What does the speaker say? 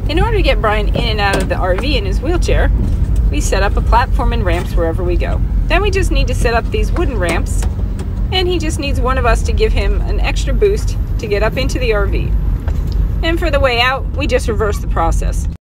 In order to get Brian in and out of the RV in his wheelchair, we set up a platform and ramps wherever we go. Then we just need to set up these wooden ramps, and he just needs one of us to give him an extra boost to get up into the RV. And for the way out, we just reverse the process.